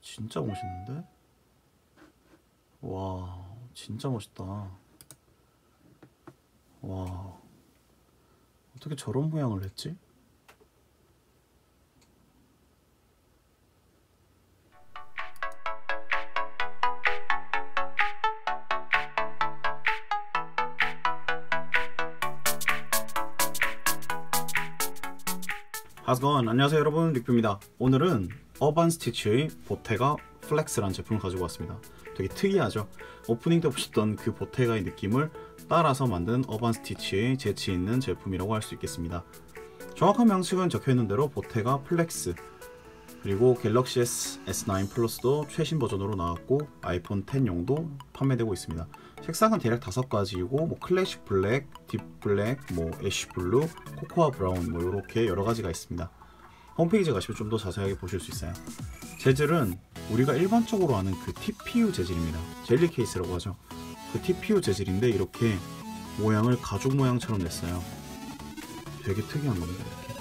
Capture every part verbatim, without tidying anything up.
진짜 멋있는데? 와, 진짜 멋있다. 와, 어떻게 저런 모양을 냈지? How's it going? 안녕하세요 여러분, 릭뷰입니다. 오늘은 어반 스티치의 보테가 플렉스라는 제품을 가지고 왔습니다. 되게 특이하죠? 오프닝 때 보셨던 그 보테가의 느낌을 따라서 만든 어반 스티치의 재치 있는 제품이라고 할 수 있겠습니다. 정확한 명칭은 적혀있는 대로 보테가 플렉스, 그리고 갤럭시 S, 에스 나인 플러스도 최신 버전으로 나왔고 아이폰 텐용도 판매되고 있습니다. 색상은 대략 다섯 가지이고 뭐 클래식 블랙, 딥 블랙, 뭐 애쉬 블루, 코코아 브라운 뭐 이렇게 여러 가지가 있습니다. 홈페이지에 가시면 좀 더 자세하게 보실 수 있어요. 재질은 우리가 일반적으로 아는 그 티피유 재질입니다. 젤리 케이스라고 하죠. 그 티피유 재질인데 이렇게 모양을 가죽 모양처럼 냈어요. 되게 특이한 겁니다. 이렇게.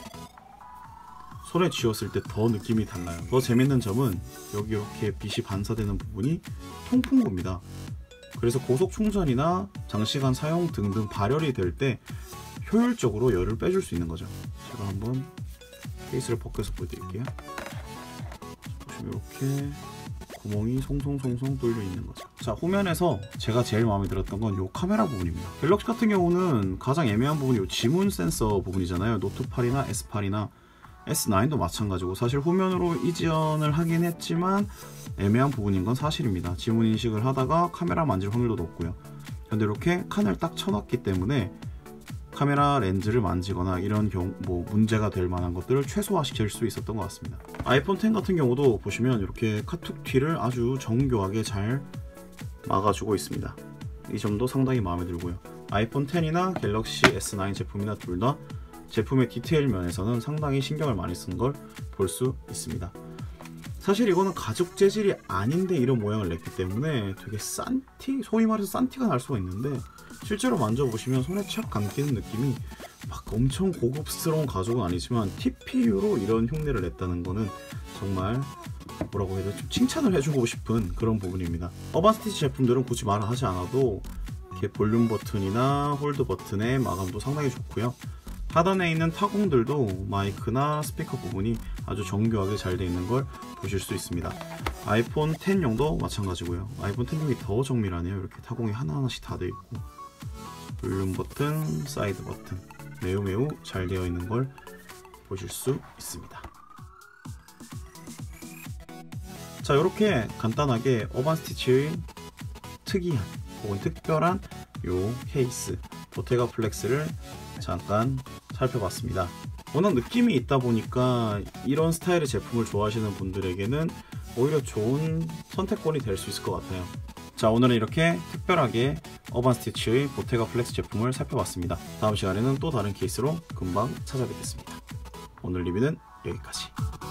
손에 쥐었을 때 더 느낌이 달라요. 더 재밌는 점은 여기 이렇게 빛이 반사되는 부분이 통풍구입니다. 그래서 고속 충전이나 장시간 사용 등등 발열이 될 때 효율적으로 열을 빼줄 수 있는 거죠. 제가 한번 케이스를 벗겨서 보여드릴게요. 보시면 이렇게 구멍이 송송송송 뚫려 있는 거죠. 자, 후면에서 제가 제일 마음에 들었던 건 이 카메라 부분입니다. 갤럭시 같은 경우는 가장 애매한 부분이 이 지문 센서 부분이잖아요. 노트 팔이나 에스 팔이나 에스 나인도 마찬가지고 사실 후면으로 이전을 하긴 했지만 애매한 부분인 건 사실입니다. 지문 인식을 하다가 카메라 만질 확률도 높고요. 근데 이렇게 칸을 딱 쳐놨기 때문에 카메라 렌즈를 만지거나 이런 경우 뭐 문제가 될 만한 것들을 최소화시킬 수 있었던 것 같습니다. 아이폰 텐 같은 경우도 보시면 이렇게 카툭 튀를 아주 정교하게 잘 막아주고 있습니다. 이 점도 상당히 마음에 들고요. 아이폰 텐이나 갤럭시 에스 나인 제품이나 둘 다 제품의 디테일 면에서는 상당히 신경을 많이 쓴 걸 볼 수 있습니다. 사실 이거는 가죽 재질이 아닌데 이런 모양을 냈기 때문에 되게 싼 티, 소위 말해서 싼 티가 날 수가 있는데 실제로 만져보시면 손에 착 감기는 느낌이 막 엄청 고급스러운 가죽은 아니지만 티피유로 이런 흉내를 냈다는 거는 정말 뭐라고 해야 되나 좀 칭찬을 해주고 싶은 그런 부분입니다. 어반 스티치 제품들은 굳이 말을 하지 않아도 이렇게 볼륨 버튼이나 홀드 버튼의 마감도 상당히 좋고요. 하단에 있는 타공들도 마이크나 스피커 부분이 아주 정교하게 잘 되어 있는 걸 보실 수 있습니다. 아이폰 텐용도 마찬가지고요. 아이폰 텐용이 더 정밀하네요. 이렇게 타공이 하나하나씩 다 되어 있고 볼륨 버튼, 사이드 버튼 매우 매우 잘 되어 있는 걸 보실 수 있습니다. 자, 이렇게 간단하게 어반 스티치의 특이한 혹은 특별한 요 케이스 보테가 플렉스를 잠깐 살펴봤습니다. 워낙 느낌이 있다 보니까 이런 스타일의 제품을 좋아하시는 분들에게는 오히려 좋은 선택권이 될 수 있을 것 같아요. 자, 오늘은 이렇게 특별하게 어반 스티치의 보테가 플렉스 제품을 살펴봤습니다. 다음 시간에는 또 다른 케이스로 금방 찾아뵙겠습니다. 오늘 리뷰는 여기까지.